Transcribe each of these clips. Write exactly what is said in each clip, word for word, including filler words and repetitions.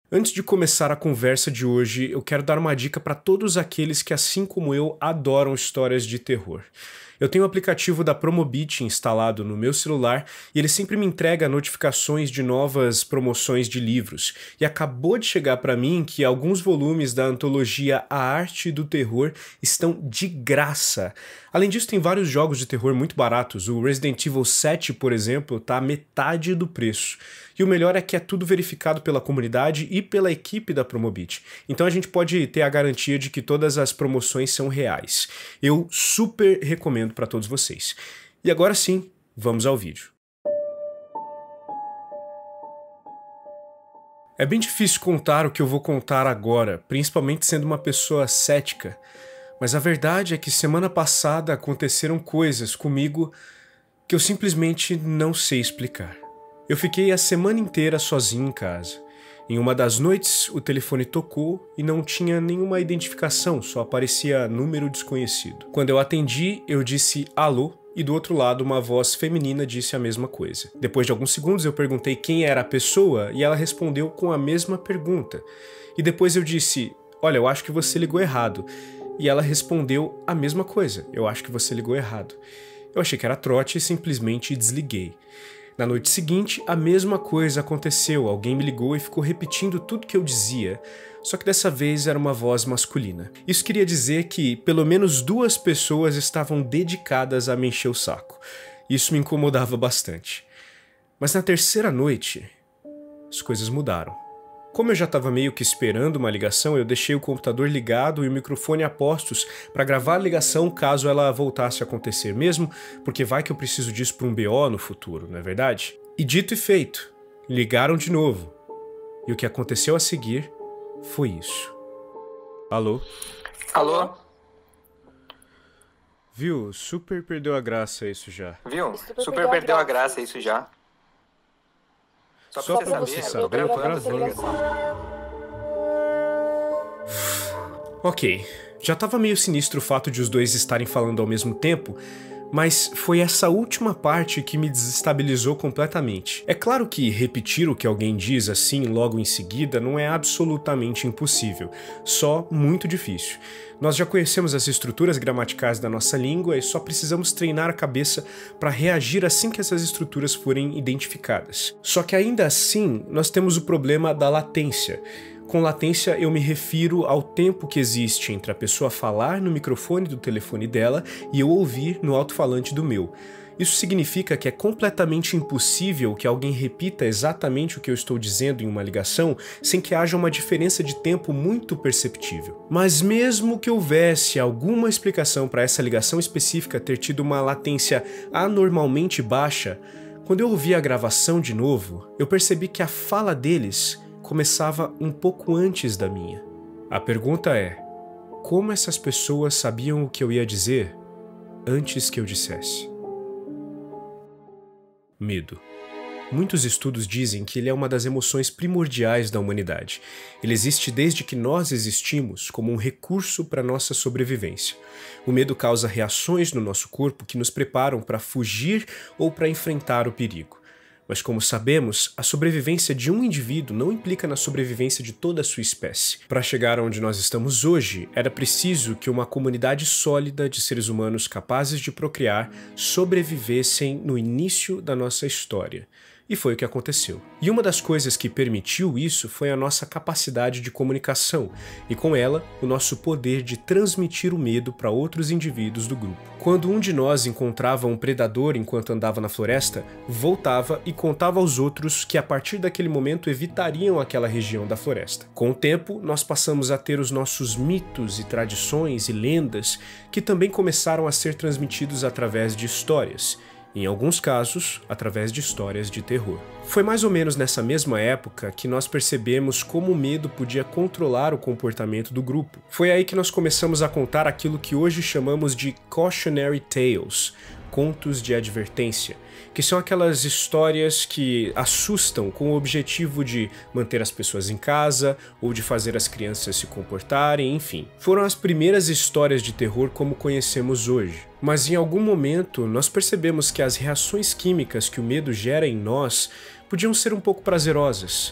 Antes de começar a conversa de hoje, eu quero dar uma dica para todos aqueles que, assim como eu, adoram histórias de terror. Eu tenho o aplicativo da Promobit instalado no meu celular e ele sempre me entrega notificações de novas promoções de livros. E acabou de chegar para mim que alguns volumes da antologia A Arte do Terror estão de graça. Além disso, tem vários jogos de terror muito baratos. O Resident Evil sete, por exemplo, está a metade do preço. E o melhor é que é tudo verificado pela comunidade e pela equipe da Promobit. Então a gente pode ter a garantia de que todas as promoções são reais. Eu super recomendo para todos vocês. E agora sim, vamos ao vídeo. É bem difícil contar o que eu vou contar agora, principalmente sendo uma pessoa cética. Mas a verdade é que semana passada aconteceram coisas comigo que eu simplesmente não sei explicar. Eu fiquei a semana inteira sozinho em casa. Em uma das noites, o telefone tocou e não tinha nenhuma identificação, só aparecia número desconhecido. Quando eu atendi, eu disse alô e do outro lado uma voz feminina disse a mesma coisa. Depois de alguns segundos eu perguntei quem era a pessoa e ela respondeu com a mesma pergunta. E depois eu disse, olha, eu acho que você ligou errado. E ela respondeu a mesma coisa, eu acho que você ligou errado. Eu achei que era trote e simplesmente desliguei. Na noite seguinte, a mesma coisa aconteceu. Alguém me ligou e ficou repetindo tudo que eu dizia, só que dessa vez era uma voz masculina. Isso queria dizer que pelo menos duas pessoas estavam dedicadas a me encher o saco. Isso me incomodava bastante. Mas na terceira noite, as coisas mudaram. Como eu já estava meio que esperando uma ligação, eu deixei o computador ligado e o microfone a postos para gravar a ligação caso ela voltasse a acontecer mesmo, porque vai que eu preciso disso para um B O no futuro, não é verdade? E dito e feito, ligaram de novo. E o que aconteceu a seguir foi isso. Alô? Alô? Viu? Super perdeu a graça isso já. Viu? Super, Super perdeu a graça isso já. Só, Só pra pra você você saber, saber, eu tô gravando, gravando. essa ligação. Ok, já estava meio sinistro o fato de os dois estarem falando ao mesmo tempo, mas foi essa última parte que me desestabilizou completamente. É claro que repetir o que alguém diz assim logo em seguida não é absolutamente impossível, só muito difícil. Nós já conhecemos as estruturas gramaticais da nossa língua e só precisamos treinar a cabeça para reagir assim que essas estruturas forem identificadas. Só que ainda assim, nós temos o problema da latência. Com latência eu me refiro ao tempo que existe entre a pessoa falar no microfone do telefone dela e eu ouvir no alto-falante do meu. Isso significa que é completamente impossível que alguém repita exatamente o que eu estou dizendo em uma ligação sem que haja uma diferença de tempo muito perceptível. Mas mesmo que houvesse alguma explicação para essa ligação específica ter tido uma latência anormalmente baixa, quando eu ouvi a gravação de novo, eu percebi que a fala deles começava um pouco antes da minha. A pergunta é, como essas pessoas sabiam o que eu ia dizer antes que eu dissesse? Medo. Muitos estudos dizem que ele é uma das emoções primordiais da humanidade. Ele existe desde que nós existimos como um recurso para nossa sobrevivência. O medo causa reações no nosso corpo que nos preparam para fugir ou para enfrentar o perigo. Mas como sabemos, a sobrevivência de um indivíduo não implica na sobrevivência de toda a sua espécie. Para chegar onde nós estamos hoje, era preciso que uma comunidade sólida de seres humanos capazes de procriar sobrevivessem no início da nossa história. E foi o que aconteceu. E uma das coisas que permitiu isso foi a nossa capacidade de comunicação, e com ela, o nosso poder de transmitir o medo para outros indivíduos do grupo. Quando um de nós encontrava um predador enquanto andava na floresta, voltava e contava aos outros que a partir daquele momento evitariam aquela região da floresta. Com o tempo, nós passamos a ter os nossos mitos e tradições e lendas, que também começaram a ser transmitidos através de histórias. Em alguns casos, através de histórias de terror. Foi mais ou menos nessa mesma época que nós percebemos como o medo podia controlar o comportamento do grupo. Foi aí que nós começamos a contar aquilo que hoje chamamos de cautionary tales, contos de advertência, que são aquelas histórias que assustam com o objetivo de manter as pessoas em casa ou de fazer as crianças se comportarem, enfim. Foram as primeiras histórias de terror como conhecemos hoje. Mas em algum momento nós percebemos que as reações químicas que o medo gera em nós podiam ser um pouco prazerosas.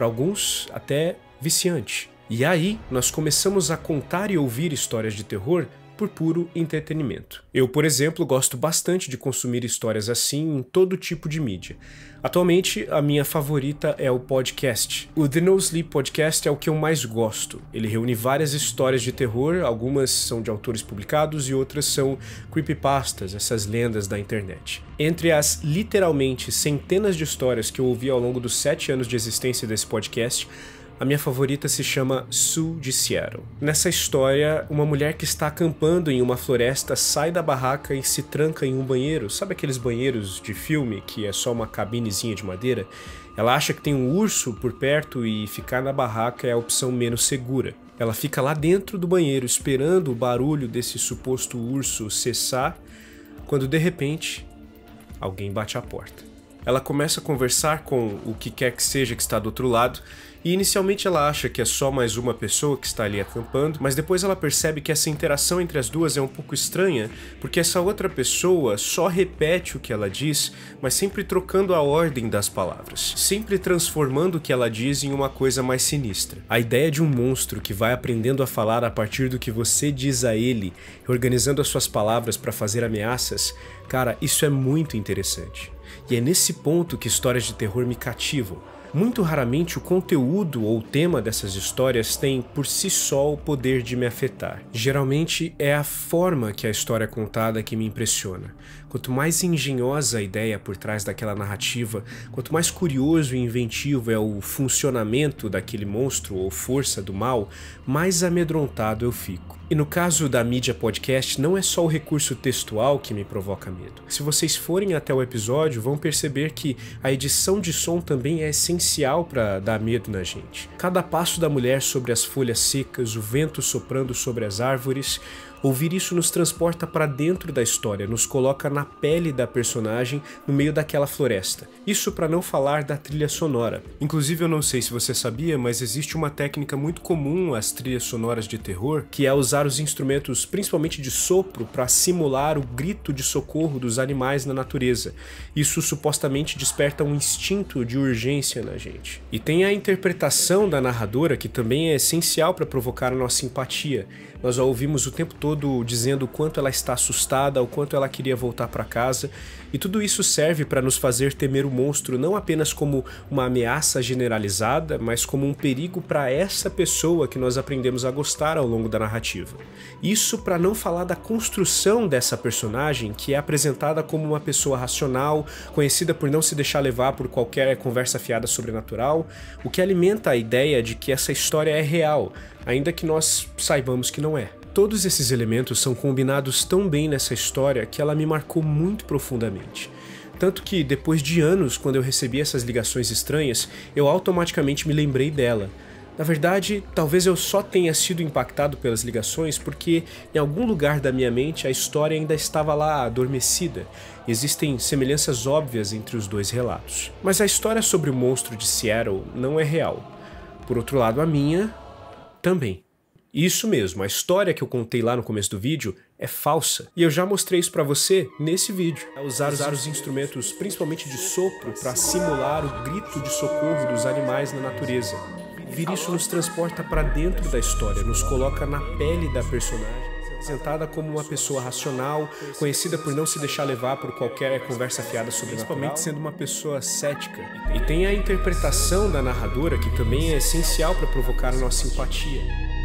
para alguns até viciante. E aí nós começamos a contar e ouvir histórias de terror por puro entretenimento. Eu, por exemplo, gosto bastante de consumir histórias assim em todo tipo de mídia. Atualmente, a minha favorita é o podcast. O The No Sleep Podcast é o que eu mais gosto. Ele reúne várias histórias de terror, algumas são de autores publicados e outras são creepypastas, essas lendas da internet. Entre as literalmente centenas de histórias que eu ouvi ao longo dos sete anos de existência desse podcast, a minha favorita se chama Sue de Seattle. Nessa história, uma mulher que está acampando em uma floresta sai da barraca e se tranca em um banheiro. Sabe aqueles banheiros de filme que é só uma cabinezinha de madeira? Ela acha que tem um urso por perto e ficar na barraca é a opção menos segura. Ela fica lá dentro do banheiro esperando o barulho desse suposto urso cessar, quando de repente alguém bate à porta. Ela começa a conversar com o que quer que seja que está do outro lado, e inicialmente ela acha que é só mais uma pessoa que está ali acampando, mas depois ela percebe que essa interação entre as duas é um pouco estranha, porque essa outra pessoa só repete o que ela diz, mas sempre trocando a ordem das palavras, sempre transformando o que ela diz em uma coisa mais sinistra. A ideia de um monstro que vai aprendendo a falar a partir do que você diz a ele, organizando as suas palavras para fazer ameaças, cara, isso é muito interessante. E é nesse ponto que histórias de terror me cativam. Muito raramente o conteúdo ou o tema dessas histórias tem por si só o poder de me afetar. Geralmente é a forma que a história é contada que me impressiona. Quanto mais engenhosa a ideia por trás daquela narrativa, quanto mais curioso e inventivo é o funcionamento daquele monstro ou força do mal, mais amedrontado eu fico. E no caso da mídia podcast, não é só o recurso textual que me provoca medo. Se vocês forem até o episódio, vão perceber que a edição de som também é essencial para dar medo na gente. Cada passo da mulher sobre as folhas secas, o vento soprando sobre as árvores, ouvir isso nos transporta para dentro da história, nos coloca na pele da personagem no meio daquela floresta. Isso para não falar da trilha sonora. Inclusive, eu não sei se você sabia, mas existe uma técnica muito comum às trilhas sonoras de terror, que é usar os instrumentos, principalmente de sopro, para simular o grito de socorro dos animais na natureza. Isso supostamente desperta um instinto de urgência na gente. E tem a interpretação da narradora, que também é essencial para provocar a nossa empatia. Nós a ouvimos o tempo todo dizendo o quanto ela está assustada, o quanto ela queria voltar para casa, e tudo isso serve para nos fazer temer o monstro não apenas como uma ameaça generalizada, mas como um perigo para essa pessoa que nós aprendemos a gostar ao longo da narrativa. Isso para não falar da construção dessa personagem, que é apresentada como uma pessoa racional, conhecida por não se deixar levar por qualquer conversa fiada sobrenatural, o que alimenta a ideia de que essa história é real, ainda que nós saibamos que não é. Todos esses elementos são combinados tão bem nessa história que ela me marcou muito profundamente. Tanto que, depois de anos, quando eu recebi essas ligações estranhas, eu automaticamente me lembrei dela. Na verdade, talvez eu só tenha sido impactado pelas ligações porque, em algum lugar da minha mente, a história ainda estava lá adormecida. Existem semelhanças óbvias entre os dois relatos. Mas a história sobre o monstro de Seattle não é real. Por outro lado, a minha também. Isso mesmo, a história que eu contei lá no começo do vídeo é falsa. E eu já mostrei isso pra você nesse vídeo. É usar, usar os instrumentos, principalmente de sopro, para simular o grito de socorro dos animais na natureza. Vir isso nos transporta para dentro da história, nos coloca na pele da personagem, apresentada como uma pessoa racional, conhecida por não se deixar levar por qualquer conversa fiada sobrenatural, principalmente sendo uma pessoa cética. E tem a interpretação da narradora, que também é essencial para provocar a nossa empatia.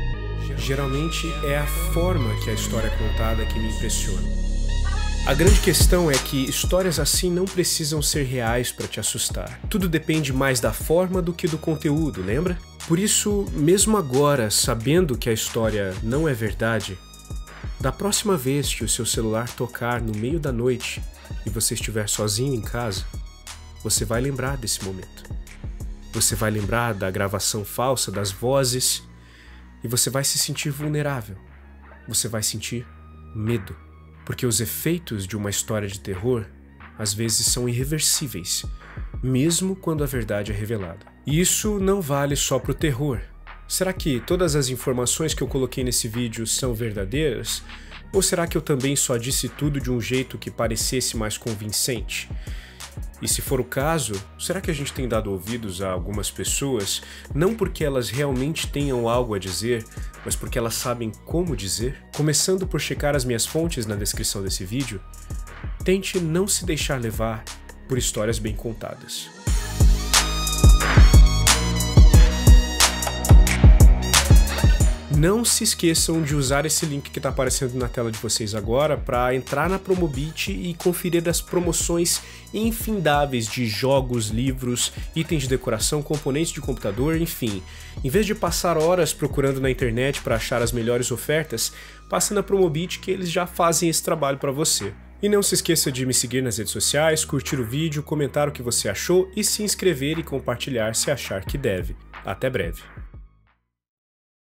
Geralmente é a forma que a história é contada que me impressiona. A grande questão é que histórias assim não precisam ser reais para te assustar. Tudo depende mais da forma do que do conteúdo, lembra? Por isso, mesmo agora, sabendo que a história não é verdade, da próxima vez que o seu celular tocar no meio da noite e você estiver sozinho em casa, você vai lembrar desse momento. Você vai lembrar da gravação falsa, das vozes, e você vai se sentir vulnerável. Você vai sentir medo. Porque os efeitos de uma história de terror, às vezes, são irreversíveis, mesmo quando a verdade é revelada. E isso não vale só para o terror. Será que todas as informações que eu coloquei nesse vídeo são verdadeiras? Ou será que eu também só disse tudo de um jeito que parecesse mais convincente? E se for o caso, será que a gente tem dado ouvidos a algumas pessoas, não porque elas realmente tenham algo a dizer, mas porque elas sabem como dizer? Começando por checar as minhas fontes na descrição desse vídeo, tente não se deixar levar por histórias bem contadas. Não se esqueçam de usar esse link que está aparecendo na tela de vocês agora para entrar na Promobit e conferir as promoções infindáveis de jogos, livros, itens de decoração, componentes de computador, enfim. Em vez de passar horas procurando na internet para achar as melhores ofertas, passe na Promobit que eles já fazem esse trabalho para você. E não se esqueça de me seguir nas redes sociais, curtir o vídeo, comentar o que você achou e se inscrever e compartilhar se achar que deve. Até breve.